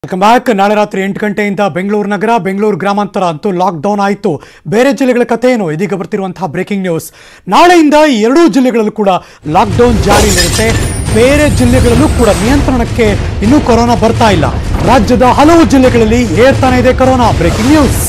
Welcome back. ನಾಳೆ ರಾತ್ರಿ 8 ಗಂಟೆಯಿಂದ ಬೆಂಗಳೂರು ನಗರ, ಬೆಂಗಳೂರು ಗ್ರಾಮಾಂತರ ಅಂತೂ ಲಾಕ್ಡೌನ್ ಆಯಿತು. ಬೇರೆ ಜಿಲ್ಲೆಗಳ ಕಥೆ ಏನು? ಇದೀಗ ಬರ್ತಿರುವಂತಹ ಬ್ರೇಕಿಂಗ್ ನ್ಯೂಸ್. ನಾಳೆಯಿಂದ ಈ ಎರಡೂ ಜಿಲ್ಲೆಗಳಲ್ಲೂ ಕೂಡ ಲಾಕ್ಡೌನ್ ಜಾರಿ ಇರುತ್ತೆ. ಬೇರೆ ಜಿಲ್ಲೆಗಳಲ್ಲೂ ಕೂಡ ನಿಯಂತ್ರಣಕ್ಕೆ ಇನ್ನೂ ಕೊರೋನಾ ಬರ್ತಾ ಇಲ್ಲ. ರಾಜ್ಯದ ಹಲವು ಜಿಲ್ಲೆಗಳಲ್ಲಿ ಏರ್ತಾನೆ ಇದೆ ಕೊರೋನಾ. Breaking news.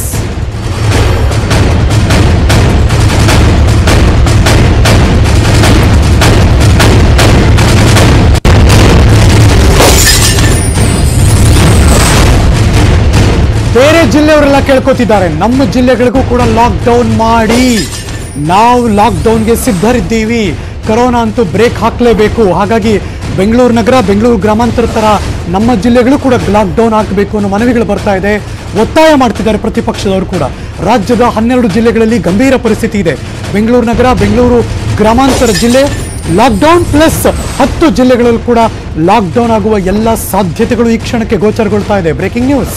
ಬೇರೆ ಜಿಲ್ಲೆಯವರೆಲ್ಲ ಕೇಳ್ಕೊತಿದ್ದಾರೆ, ನಮ್ಮ ಜಿಲ್ಲೆಗಳಿಗೂ ಕೂಡ ಲಾಕ್ಡೌನ್ ಮಾಡಿ, ನಾವು ಲಾಕ್ಡೌನ್ಗೆ ಸಿದ್ಧರಿದ್ದೀವಿ, ಕೊರೋನಾ ಅಂತೂ ಬ್ರೇಕ್ ಹಾಕಲೇಬೇಕು. ಹಾಗಾಗಿ ಬೆಂಗಳೂರು ನಗರ, ಬೆಂಗಳೂರು ಗ್ರಾಮಾಂತರ ತರ ನಮ್ಮ ಜಿಲ್ಲೆಗಳು ಕೂಡ ಲಾಕ್ಡೌನ್ ಹಾಕಬೇಕು ಅನ್ನೋ ಮನವಿಗಳು ಬರ್ತಾ ಇದೆ. ಒತ್ತಾಯ ಮಾಡ್ತಿದ್ದಾರೆ ಪ್ರತಿಪಕ್ಷದವರು ಕೂಡ. ರಾಜ್ಯದ 12 ಜಿಲ್ಲೆಗಳಲ್ಲಿ ಗಂಭೀರ ಪರಿಸ್ಥಿತಿ ಇದೆ. ಬೆಂಗಳೂರು ನಗರ, ಬೆಂಗಳೂರು ಗ್ರಾಮಾಂತರ ಜಿಲ್ಲೆ ಲಾಕ್ಡೌನ್ ಪ್ಲಸ್ 10 ಜಿಲ್ಲೆಗಳಲ್ಲೂ ಕೂಡ ಲಾಕ್ಡೌನ್ ಆಗುವ ಎಲ್ಲ ಸಾಧ್ಯತೆಗಳು ಈ ಕ್ಷಣಕ್ಕೆ ಗೋಚರಗೊಳ್ತಾ ಇದೆ. Breaking news.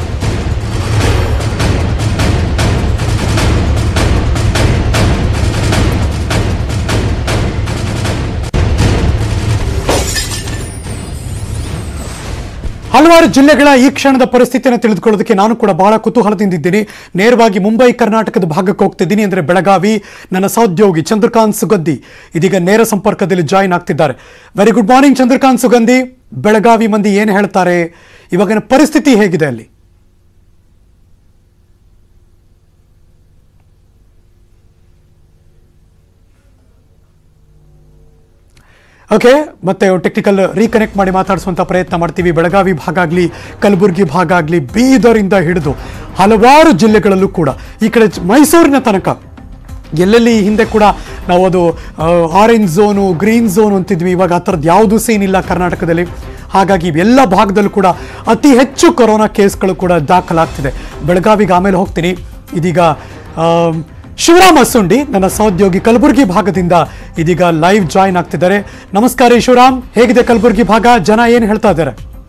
ಹಲವಾರು ಜಿಲ್ಲೆಗಳ ಈ ಕ್ಷಣದ ಪರಿಸ್ಥಿತಿಯನ್ನು ತಿಳಿದುಕೊಳ್ಳೋದಕ್ಕೆ ನಾನು ಕೂಡ ಬಹಳ ಕುತೂಹಲದಿಂದಿದ್ದೀನಿ. ನೇರವಾಗಿ ಮುಂಬೈ ಕರ್ನಾಟಕದ ಭಾಗಕ್ಕೆ ಹೋಗ್ತಿದ್ದೀನಿ, ಅಂದರೆ ಬೆಳಗಾವಿ. ನನ್ನ ಸಹೋದ್ಯೋಗಿ ಚಂದ್ರಕಾಂತ್ ಸುಗಂಧಿ ಇದೀಗ ನೇರ ಸಂಪರ್ಕದಲ್ಲಿ ಜಾಯಿನ್ ಆಗ್ತಿದ್ದಾರೆ. Very good morning Chandrakant Sugandhi. Belagavi ಮಂದಿ ಏನು ಹೇಳ್ತಾರೆ, ಇವಾಗಿನ ಪರಿಸ್ಥಿತಿ ಹೇಗಿದೆ ಅಲ್ಲಿ? ಓಕೆ, ಮತ್ತೆ ಟೆಕ್ನಿಕಲ್ ರೀಕನೆಕ್ಟ್ ಮಾಡಿ ಮಾತಾಡಿಸುವಂಥ ಪ್ರಯತ್ನ ಮಾಡ್ತೀವಿ. ಬೆಳಗಾವಿ ಭಾಗ ಆಗಲಿ, ಕಲಬುರಗಿ ಭಾಗ ಆಗಲಿ, ಬೀದರಿಂದ ಹಿಡಿದು ಹಲವಾರು ಜಿಲ್ಲೆಗಳಲ್ಲೂ ಕೂಡ, ಈ ಕಡೆ ಮೈಸೂರಿನ ತನಕ ಎಲ್ಲೆಲ್ಲಿ ಹಿಂದೆ ಕೂಡ ನಾವು ಅದು ಆರೆಂಜ್ ಝೋನು, ಗ್ರೀನ್ ಝೋನ್ ಅಂತಿದ್ವಿ. ಇವಾಗ ಆ ಥರದ್ದು ಯಾವುದೂ ಸೀನ್ ಇಲ್ಲ ಕರ್ನಾಟಕದಲ್ಲಿ. ಹಾಗಾಗಿ ಎಲ್ಲ ಭಾಗದಲ್ಲೂ ಕೂಡ ಅತಿ ಹೆಚ್ಚು ಕೊರೋನಾ ಕೇಸ್ಗಳು ಕೂಡ ದಾಖಲಾಗ್ತಿದೆ. ಬೆಳಗಾವಿಗೆ ಆಮೇಲೆ ಹೋಗ್ತೀನಿ. ಇದೀಗ ಶಿವರಾಮ್ ಅಸುಂಡಿ, ನನ್ನ ಸಹೋದ್ಯೋಗಿ, ಕಲಬುರಗಿ ಭಾಗದಿಂದ ಇದೀಗ ಲೈವ್ ಜಾಯಿನ್ ಆಗ್ತಿದ್ದಾರೆ. ನಮಸ್ಕಾರ ಶಿವರಾಮ್, ಹೇಗಿದೆ ಕಲಬುರಗಿ ಭಾಗ? ಜನ ಏನು ಹೇಳ್ತಾ ಇದ್ದಾರೆ?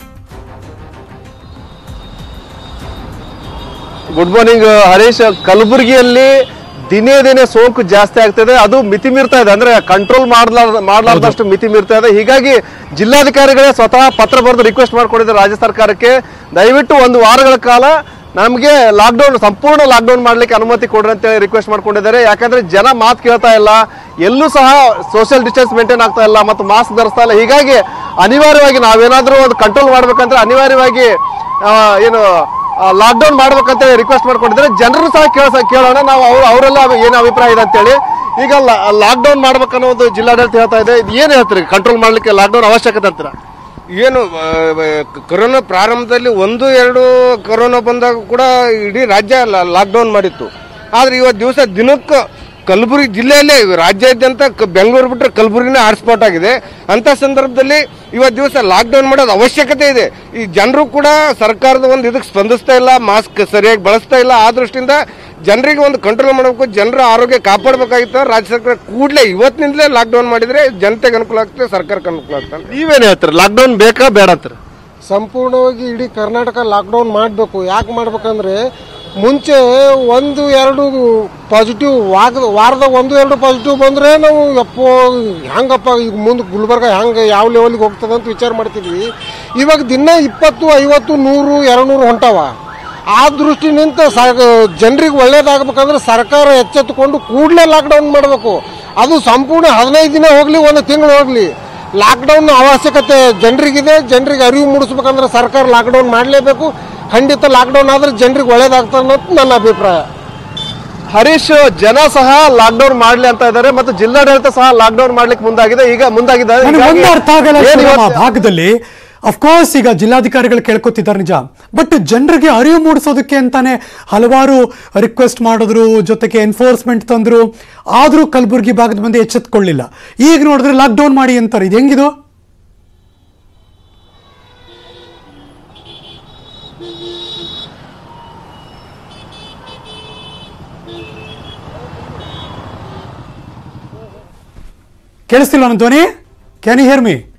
Good morning Harish. ಕಲಬುರಗಿಯಲ್ಲಿ ದಿನೇ ದಿನೇ ಸೋಂಕು ಜಾಸ್ತಿ ಆಗ್ತದೆ, ಅದು ಮಿತಿ ಮೀರ್ತಾ ಇದೆ. ಅಂದ್ರೆ ಕಂಟ್ರೋಲ್ ಮಾಡಲಾರ್ದಷ್ಟು ಮಿತಿ ಮೀರ್ತಾ ಇದೆ. ಹೀಗಾಗಿ ಜಿಲ್ಲಾಧಿಕಾರಿಗಳೇ ಸ್ವತಃ ಪತ್ರ ಬರೆದು ರಿಕ್ವೆಸ್ಟ್ ಮಾಡ್ಕೊಂಡಿದ್ದಾರೆ ರಾಜ್ಯ ಸರ್ಕಾರಕ್ಕೆ, ದಯವಿಟ್ಟು 1 ವಾರಗಳ ಕಾಲ ನಮಗೆ ಲಾಕ್ಡೌನ್, ಸಂಪೂರ್ಣ ಲಾಕ್ಡೌನ್ ಮಾಡ್ಲಿಕ್ಕೆ ಅನುಮತಿ ಕೊಡ್ರಿ ಅಂತೇಳಿ ರಿಕ್ವೆಸ್ಟ್ ಮಾಡ್ಕೊಂಡಿದ್ದಾರೆ. ಯಾಕಂದ್ರೆ ಜನ ಮಾತು ಕೇಳ್ತಾ ಇಲ್ಲ, ಎಲ್ಲೂ ಸಹ ಸೋಷಿಯಲ್ ಡಿಸ್ಟೆನ್ಸ್ ಮೇಂಟೈನ್ ಆಗ್ತಾ ಇಲ್ಲ ಮತ್ತು ಮಾಸ್ಕ್ ಧರಿಸ್ತಾ ಇಲ್ಲ. ಹೀಗಾಗಿ ಅನಿವಾರ್ಯವಾಗಿ ನಾವೇನಾದ್ರೂ ಒಂದು ಕಂಟ್ರೋಲ್ ಮಾಡ್ಬೇಕಂದ್ರೆ ಅನಿವಾರ್ಯವಾಗಿ ಏನು ಲಾಕ್ಡೌನ್ ಮಾಡ್ಬೇಕಂತ ರಿಕ್ವೆಸ್ಟ್ ಮಾಡ್ಕೊಂಡಿದ್ದಾರೆ. ಜನರು ಸಹ ಕೇಳೋಣ ನಾವು, ಅವರೆಲ್ಲ ಏನು ಅಭಿಪ್ರಾಯ ಇದೆ ಅಂತೇಳಿ. ಈಗ ಲಾಕ್ಡೌನ್ ಮಾಡ್ಬೇಕನ್ನೋ ಒಂದು ಜಿಲ್ಲಾಡಳಿತ ಹೇಳ್ತಾ ಇದೆ. ಏನ್ ಹೇಳ್ತೀರಿ, ಕಂಟ್ರೋಲ್ ಮಾಡ್ಲಿಕ್ಕೆ ಲಾಕ್ಡೌನ್ ಅವಶ್ಯಕತೆ ಅಂತೀರಾ? ಏನು ಕೊರೋನಾ ಪ್ರಾರಂಭದಲ್ಲಿ 1-2 ಕೊರೋನಾ ಬಂದಾಗ ಕೂಡ ಇಡೀ ರಾಜ್ಯ ಲಾಕ್ಡೌನ್ ಮಾಡಿತ್ತು. ಆದ್ರೆ ಇವತ್ತು ದಿವಸ ದಿನಕ್ಕೆ ಕಲಬುರಗಿ ಜಿಲ್ಲೆಯಲ್ಲೇ, ರಾಜ್ಯಾದ್ಯಂತ ಬೆಂಗಳೂರು ಬಿಟ್ಟರೆ ಕಲಬುರಗಿನೇ ಹಾಟ್ಸ್ಪಾಟ್ ಆಗಿದೆ. ಅಂತ ಸಂದರ್ಭದಲ್ಲಿ ಇವತ್ತು ದಿವಸ ಲಾಕ್ಡೌನ್ ಮಾಡೋದು ಅವಶ್ಯಕತೆ ಇದೆ. ಈ ಜನರು ಕೂಡ ಸರ್ಕಾರದ ಒಂದು ಇದಕ್ಕೆ ಸ್ಪಂದಿಸ್ತಾ ಇಲ್ಲ, ಮಾಸ್ಕ್ ಸರಿಯಾಗಿ ಬಳಸ್ತಾ ಇಲ್ಲ. ಆ ದೃಷ್ಟಿಯಿಂದ ಜನರಿಗೆ ಒಂದು ಕಂಟ್ರೋಲ್ ಮಾಡಬೇಕು, ಜನರ ಆರೋಗ್ಯ ಕಾಪಾಡಬೇಕಾಗಿತ್ತು. ರಾಜ್ಯ ಸರ್ಕಾರ ಕೂಡಲೇ ಇವತ್ತಿನಿಂದಲೇ ಲಾಕ್ಡೌನ್ ಮಾಡಿದ್ರೆ ಜನತೆಗೆ ಅನುಕೂಲ ಆಗ್ತದೆ, ಸರ್ಕಾರಕ್ಕೆ ಅನುಕೂಲ ಆಗ್ತದೆ. ನೀವೇನು ಹೇಳ್ತೀರಿ, ಲಾಕ್ಡೌನ್ ಬೇಕಾ ಬೇಡ ಅಂತೀರಿ? ಸಂಪೂರ್ಣವಾಗಿ ಇಡೀ ಕರ್ನಾಟಕ ಲಾಕ್ಡೌನ್ ಮಾಡಬೇಕು. ಯಾಕೆ ಮಾಡ್ಬೇಕಂದ್ರೆ ಮುಂಚೆ 1-2 ಪಾಸಿಟಿವ್, ವಾರದಾಗ 1-2 ಪಾಸಿಟಿವ್ ಬಂದರೆ ನಾವು ಹೆಂಗಪ್ಪ ಈಗ ಮುಂದೆ ಗುಲ್ಬರ್ಗ ಹೆಂಗೆ ಯಾವ ಲೆವೆಲ್ಗೆ ಹೋಗ್ತದೆ ಅಂತ ವಿಚಾರ ಮಾಡ್ತಿದ್ವಿ. ಇವಾಗ ದಿನ 20, 50, 100, 200 ಹೊಂಟವ. ಆ ದೃಷ್ಟಿನಿಂದ ಜನರಿಗೆ ಒಳ್ಳೇದಾಗಬೇಕಂದ್ರೆ ಸರ್ಕಾರ ಎಚ್ಚೆತ್ತುಕೊಂಡು ಕೂಡಲೇ ಲಾಕ್ಡೌನ್ ಮಾಡಬೇಕು. ಅದು ಸಂಪೂರ್ಣ 15 ದಿನ ಹೋಗಲಿ, 1 ತಿಂಗಳು ಹೋಗಲಿ, ಲಾಕ್ಡೌನ್ ಅವಶ್ಯಕತೆ ಜನರಿಗಿದೆ. ಜನರಿಗೆ ಅರಿವು ಮೂಡಿಸ್ಬೇಕಂದ್ರೆ ಸರ್ಕಾರ ಲಾಕ್ಡೌನ್ ಮಾಡಲೇಬೇಕು. ಖಂಡಿತ ಲಾಕ್ಡೌನ್ ಆದ್ರೆ ಜನರಿಗೆ ಒಳ್ಳೇದಾಗ್ತದೆ ಅನ್ನೋದು ನನ್ನ ಅಭಿಪ್ರಾಯ. ಹರೀಶ್, ಜನ ಸಹ ಲಾಕ್ಡೌನ್ ಮಾಡ್ಲಿ ಅಂತ ಇದ್ದಾರೆ ಮತ್ತು ಜಿಲ್ಲಾಡಳಿತ ಸಹ ಲಾಕ್ಡೌನ್ ಮಾಡ್ಲಿಕ್ಕೆ ಮುಂದಾಗಿದೆ. ಒಂದು ಅರ್ಥ ಆಗಲ್ಲ ಭಾಗದಲ್ಲಿ. ಅಫ್ಕೋರ್ಸ್ ಈಗ ಜಿಲ್ಲಾಧಿಕಾರಿಗಳು ಕೇಳ್ಕೊತಿದ್ದಾರೆ ನಿಜ, ಬಟ್ ಜನರಿಗೆ ಅರಿವು ಮೂಡಿಸೋದಕ್ಕೆ ಅಂತಾನೆ ಹಲವಾರು ರಿಕ್ವೆಸ್ಟ್ ಮಾಡಿದ್ರು, ಜೊತೆಗೆ ಎನ್ಫೋರ್ಸ್ಮೆಂಟ್ ತಂದ್ರು. ಆದ್ರೂ ಕಲಬುರಗಿ ಭಾಗದ ಮಂದಿ ಎಚ್ಚೆತ್ಕೊಳ್ಳಿಲ್ಲ. ಈಗ ನೋಡಿದ್ರೆ ಲಾಕ್ಡೌನ್ ಮಾಡಿ ಅಂತಾರೆ. ಇದು ಹೆಂಗಿದು? ಕೇಳಿಸ್ತಿಲ್ಲ ನನ್ನ ಧ್ವನಿ? Can you hear me?